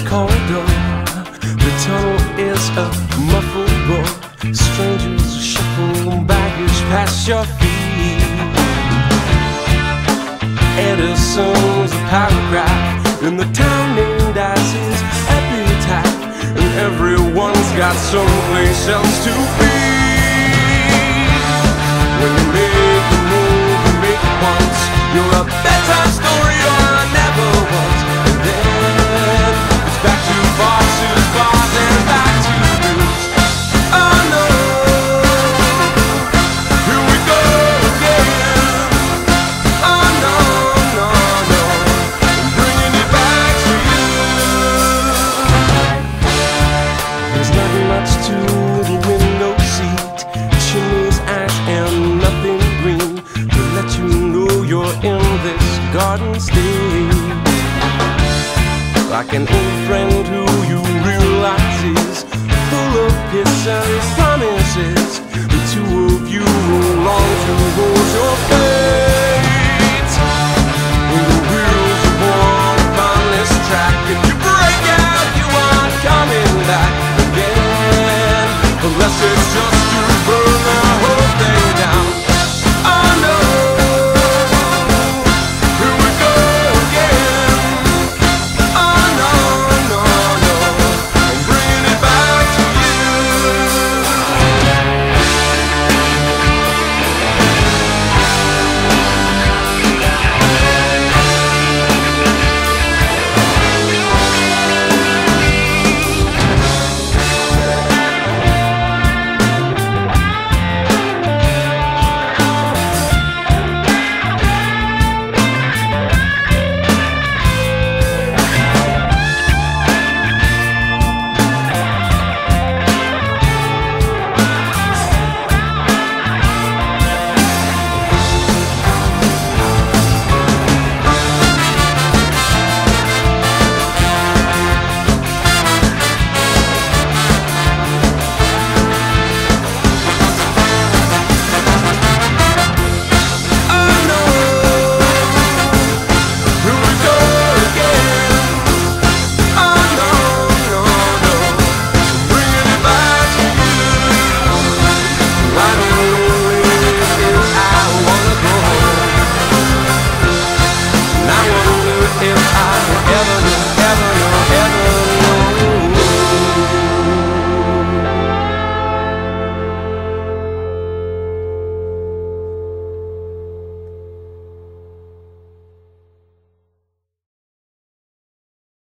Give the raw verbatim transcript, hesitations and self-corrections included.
corridor. The tunnel is a muffled roar. Strangers shuffle baggage past your feet. Edison's a paragraph in the town named as his epitaph, and everyone's got someplace else to be. When you make a move, you make it once. You're a bedtime story or I never was. And then it's back to bosses, bars, and back to roots. Oh no, here we go again. Oh no, no, no, I'm bringing it back to you. There's not much to the window seat, chimneys, ash, and nothing green to let you know you're in this garden state. Like an old friend who you realize is full of piss and promises. The two of you long to hold your face.